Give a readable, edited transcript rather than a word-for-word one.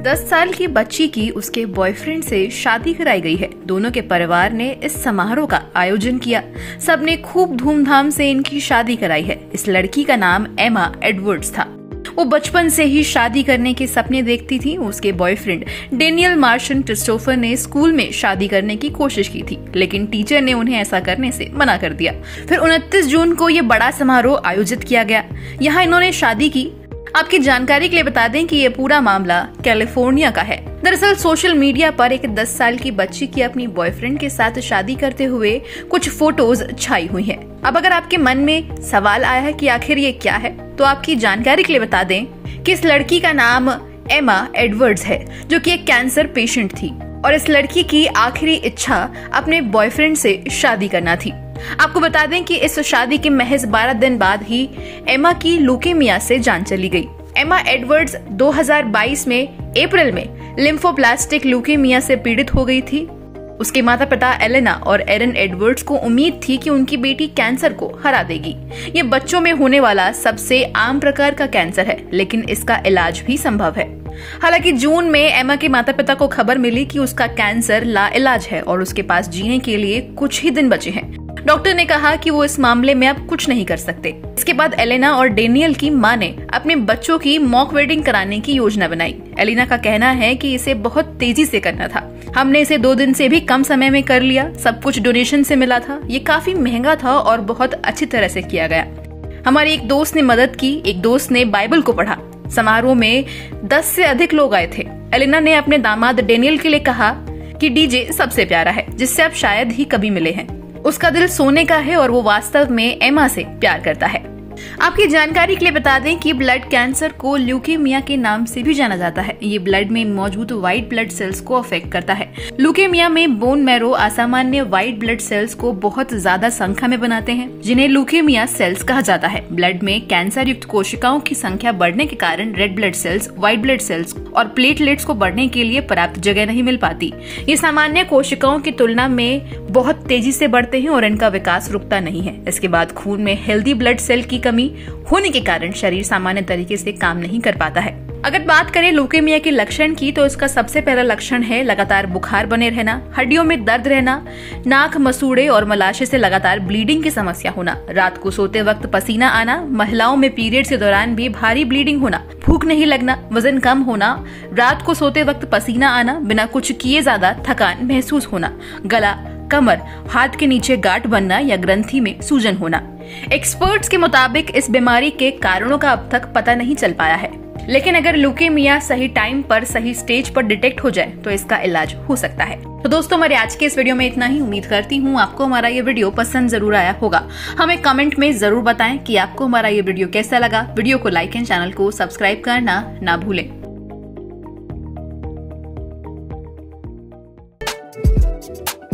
10 साल की बच्ची की उसके बॉयफ्रेंड से शादी कराई गई है। दोनों के परिवार ने इस समारोह का आयोजन किया। सबने खूब धूमधाम से इनकी शादी कराई है। इस लड़की का नाम एमा एडवर्ड्स था। वो बचपन से ही शादी करने के सपने देखती थी। उसके बॉयफ्रेंड डेनियल मार्शन क्रिस्टोफर ने स्कूल में शादी करने की कोशिश की थी, लेकिन टीचर ने उन्हें ऐसा करने से मना कर दिया। फिर 29 जून को ये बड़ा समारोह आयोजित किया गया। यहाँ इन्होंने शादी की। आपकी जानकारी के लिए बता दें कि ये पूरा मामला कैलिफोर्निया का है। दरअसल सोशल मीडिया पर एक 10 साल की बच्ची की अपनी बॉयफ्रेंड के साथ शादी करते हुए कुछ फोटोज छाई हुई हैं। अब अगर आपके मन में सवाल आया है कि आखिर ये क्या है, तो आपकी जानकारी के लिए बता दें कि इस लड़की का नाम एमा एडवर्ड्स है, जो कि एक कैंसर पेशेंट थी और इस लड़की की आखिरी इच्छा अपने बॉयफ्रेंड से शादी करना थी। आपको बता दें कि इस शादी के महज 12 दिन बाद ही एमा की ल्यूकेमिया से जान चली गई। एमा एडवर्ड्स 2022 में अप्रैल में लिम्फोब्लास्टिक ल्यूकेमिया से पीड़ित हो गई थी। उसके माता पिता एलेना और एरन एडवर्ड्स को उम्मीद थी कि उनकी बेटी कैंसर को हरा देगी। ये बच्चों में होने वाला सबसे आम प्रकार का कैंसर है, लेकिन इसका इलाज भी संभव है। हालांकि जून में एमा के माता पिता को खबर मिली कि उसका कैंसर लाइलाज है और उसके पास जीने के लिए कुछ ही दिन बचे हैं। डॉक्टर ने कहा कि वो इस मामले में अब कुछ नहीं कर सकते। इसके बाद एलेना और डेनियल की मां ने अपने बच्चों की मॉक वेडिंग कराने की योजना बनाई। एलेना का कहना है कि इसे बहुत तेजी से करना था। हमने इसे 2 दिन से भी कम समय में कर लिया। सब कुछ डोनेशन से मिला था। ये काफी महंगा था और बहुत अच्छी तरह से किया गया। हमारी एक दोस्त ने मदद की। एक दोस्त ने बाइबल को पढ़ा। समारोह में 10 से अधिक लोग आए थे। एलेना ने अपने दामाद डेनियल के लिए कहा कि डीजे सबसे प्यारा है, जिससे आप शायद ही कभी मिले हैं। उसका दिल सोने का है और वो वास्तव में एमा से प्यार करता है। आपकी जानकारी के लिए बता दें कि ब्लड कैंसर को ल्यूकेमिया के नाम से भी जाना जाता है। ये ब्लड में मौजूद व्हाइट ब्लड सेल्स को अफेक्ट करता है। ल्यूकेमिया में बोन मैरो असामान्य व्हाइट ब्लड सेल्स को बहुत ज्यादा संख्या में बनाते हैं, जिन्हें ल्यूकेमिया सेल्स कहा जाता है। ब्लड में कैंसर युक्त कोशिकाओं की संख्या बढ़ने के कारण red blood cells, white blood cells और प्लेटलेट्स को बढ़ने के लिए पर्याप्त जगह नहीं मिल पाती। ये सामान्य कोशिकाओं की तुलना में बहुत तेजी से बढ़ते हैं और इनका विकास रुकता नहीं है। इसके बाद खून में हेल्दी ब्लड सेल की कमी होने के कारण शरीर सामान्य तरीके से काम नहीं कर पाता है। अगर बात करें ल्यूकेमिया के लक्षण की, तो इसका सबसे पहला लक्षण है लगातार बुखार बने रहना, हड्डियों में दर्द रहना, नाक, मसूड़े और मलाशय से लगातार ब्लीडिंग की समस्या होना, रात को सोते वक्त पसीना आना, महिलाओं में पीरियड्स के दौरान भी भारी ब्लीडिंग होना, भूख नहीं लगना, वजन कम होना, रात को सोते वक्त पसीना आना, बिना कुछ किए ज्यादा थकान महसूस होना, गला, कमर, हाथ के नीचे गांठ बनना या ग्रंथि में सूजन होना। एक्सपर्ट्स के मुताबिक इस बीमारी के कारणों का अब तक पता नहीं चल पाया है, लेकिन अगर ल्यूकेमिया सही टाइम पर, सही स्टेज पर डिटेक्ट हो जाए तो इसका इलाज हो सकता है। तो दोस्तों, हमारे आज के इस वीडियो में इतना ही। उम्मीद करती हूँ आपको हमारा ये वीडियो पसंद जरूर आया होगा। हमें कमेंट में जरूर बताएं कि आपको हमारा ये वीडियो कैसा लगा। वीडियो को लाइक एंड चैनल को सब्सक्राइब करना ना भूलें।